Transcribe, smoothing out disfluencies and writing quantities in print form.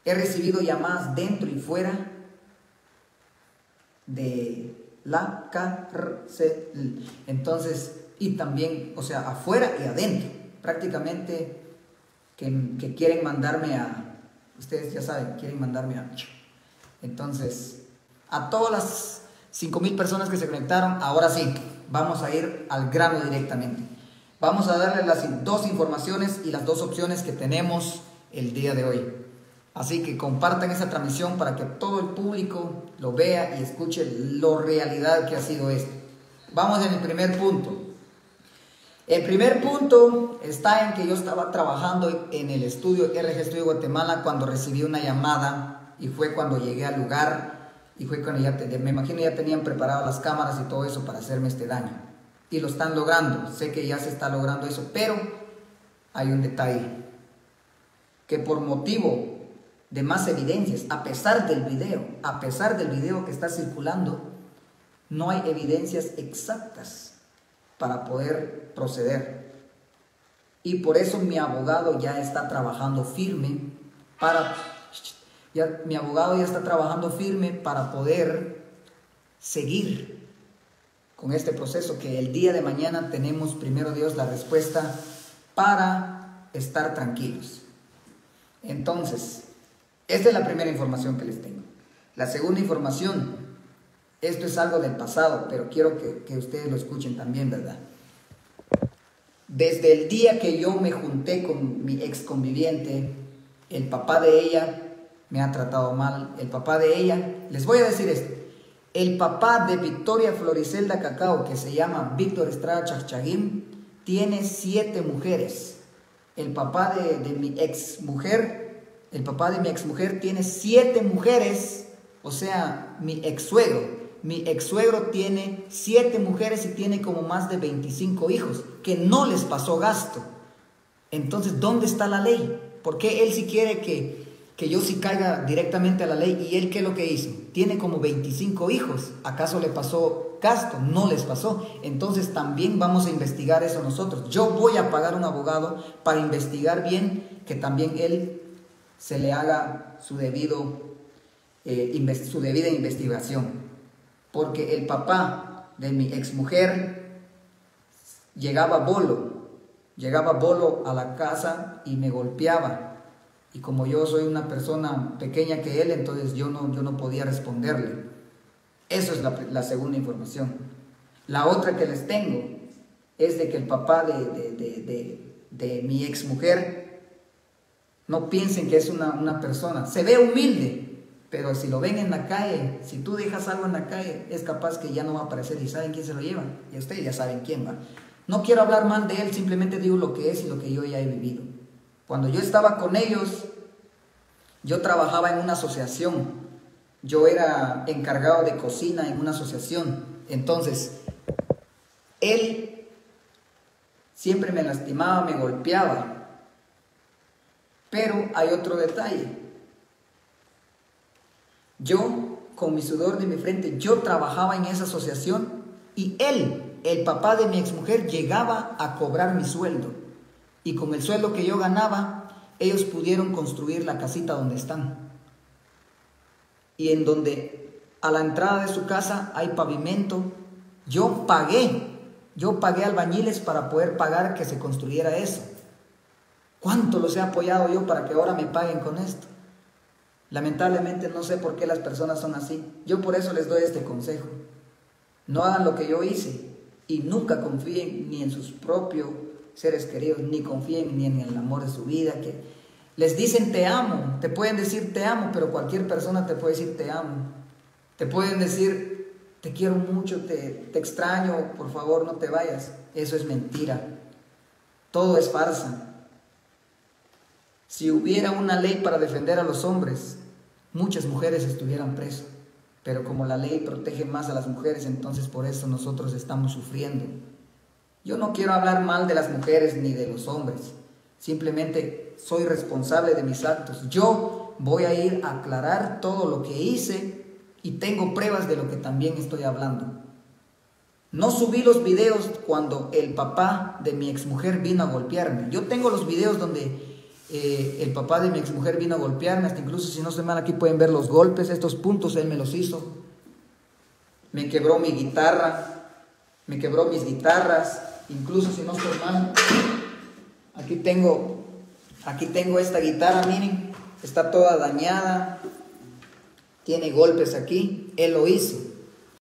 He recibido llamadas dentro y fuera de la cárcel. Entonces, y también, o sea, afuera y adentro. Prácticamente que quieren mandarme a, ustedes ya saben, quieren mandarme a... Entonces, a todas las 5,000 personas que se conectaron, ahora sí, vamos a ir al grano directamente. Vamos a darles las 2 informaciones y las 2 opciones que tenemos el día de hoy. Así que compartan esa transmisión para que todo el público lo vea y escuche lo realidad que ha sido esto. Vamos en el primer punto. El primer punto está en que yo estaba trabajando en el estudio RG Studio Guatemala cuando recibí una llamada y fue cuando llegué al lugar y fue cuando me imagino ya tenían preparadas las cámaras y todo eso para hacerme este daño. Y lo están logrando, sé que ya se está logrando eso, pero hay un detalle, que por motivo de más evidencias, a pesar del video que está circulando, no hay evidencias exactas para poder proceder. Y por eso mi abogado ya está trabajando firme para poder seguir con este proceso, que el día de mañana tenemos, primero Dios, la respuesta para estar tranquilos. Entonces, esta es la primera información que les tengo. La segunda información, esto es algo del pasado, pero quiero que ustedes lo escuchen también, ¿verdad? Desde el día que yo me junté con mi ex conviviente, el papá de ella me ha tratado mal. El papá de ella, les voy a decir esto, el papá de Victoria Floricelda Cacao, que se llama Víctor Estrada Chachagín, tiene 7 mujeres. El papá de mi ex mujer tiene 7 mujeres, o sea, mi ex suegro tiene 7 mujeres y tiene como más de 25 hijos, que no les pasó gasto. Entonces, ¿dónde está la ley? ¿Por qué él sí quiere que yo sí caiga directamente a la ley? ¿Y él qué es lo que hizo? Tiene como 25 hijos. ¿Acaso le pasó gasto? No les pasó. Entonces también vamos a investigar eso nosotros. Yo voy a pagar un abogado para investigar bien, que también él se le haga su debida investigación. Porque el papá de mi exmujer llegaba bolo a la casa y me golpeaba. Y como yo soy una persona pequeña que él, entonces yo no podía responderle. Eso es la segunda información. La otra que les tengo es de que el papá de mi exmujer, no piensen que es una persona, se ve humilde, pero si lo ven en la calle, si tú dejas algo en la calle, es capaz que ya no va a aparecer. ¿Y saben quién se lo lleva? Y ustedes ya saben quién va. No quiero hablar mal de él, simplemente digo lo que es y lo que yo ya he vivido. Cuando yo estaba con ellos, yo trabajaba en una asociación. Yo era encargado de cocina en una asociación. Entonces, él siempre me lastimaba, me golpeaba. Pero hay otro detalle. Yo, con mi sudor de mi frente, yo trabajaba en esa asociación y él, el papá de mi exmujer, llegaba a cobrar mi sueldo. Y con el sueldo que yo ganaba, ellos pudieron construir la casita donde están. Y en donde a la entrada de su casa hay pavimento. Yo pagué albañiles para poder pagar que se construyera eso. ¿Cuánto los he apoyado yo para que ahora me paguen con esto? Lamentablemente no sé por qué las personas son así. Yo por eso les doy este consejo. No hagan lo que yo hice y nunca confíen ni en sus propios seres queridos, ni confíen ni en el amor de su vida, que les dicen te amo, te pueden decir te amo, pero cualquier persona te puede decir te amo. Te pueden decir te quiero mucho, te extraño, por favor no te vayas. Eso es mentira. Todo es farsa. Si hubiera una ley para defender a los hombres, muchas mujeres estuvieran presas. Pero como la ley protege más a las mujeres, entonces por eso nosotros estamos sufriendo. Yo no quiero hablar mal de las mujeres ni de los hombres. Simplemente soy responsable de mis actos. Yo voy a ir a aclarar todo lo que hice y tengo pruebas de lo que también estoy hablando. No subí los videos cuando el papá de mi exmujer vino a golpearme. Yo tengo los videos donde El papá de mi exmujer vino a golpearme, hasta incluso si no se mal aquí pueden ver los golpes, estos puntos él me los hizo. Me quebró mi guitarra, me quebró mis guitarras, incluso si no estoy mal, aquí tengo esta guitarra, miren, está toda dañada, tiene golpes aquí, él lo hizo.